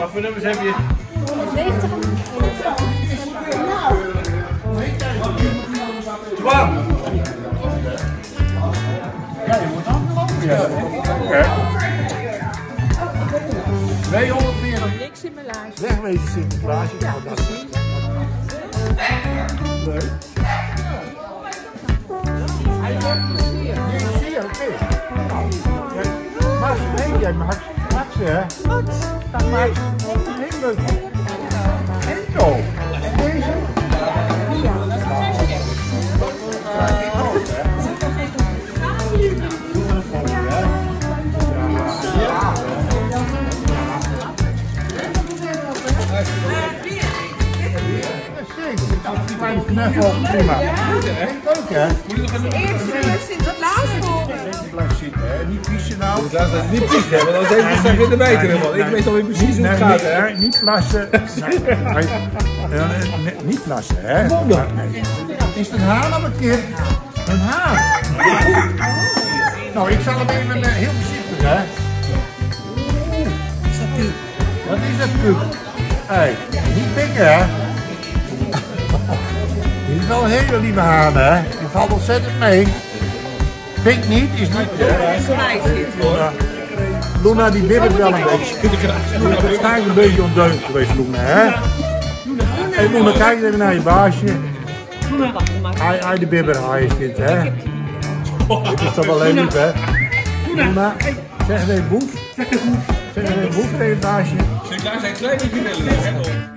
Wat voor nummers heb je? 90. Twan! Ja, je moet aangelopen. Ja. Oké. 240. Niks in mijn laars. Wegwezen Sinterklaasje. Ja, Nou, dat is precies. leuk. Hij heeft plezier. Zie je, oké. Max, nee, jij Max. Max, hè? Wat? Dag Max. Heel leuk. Enzo. En deze? Kleine knuffel, prima. Leuk hè? Eerst Sinterklaas. Blijf zitten hè, niet pissen nou. Laat het niet pieken, want dan heeft het in de meter, man. Ik weet alweer precies hoe het gaat, hè? Niet plassen. Niet plassen hè. Is het een haan of een kind? Een haan. Nou, ik zal hem even heel voorzichtig hè. Wat is dat pup? Hey, niet pikken hè. Dit is wel een hele lieve haan hè. Die valt ontzettend mee. Pik niet, is niet. Luna die bibbert wel een beetje. Luna is waarschijnlijk een beetje ondeugend geweest, Luna hè. Hey Luna, kijk even naar je baasje. Hij de bibberhaai is dit hè. Dit is toch wel heel lief hè. Luna, zeg even boef. Zeg even boef tegen het baasje. Sinterklaas heeft een klein beetje willen.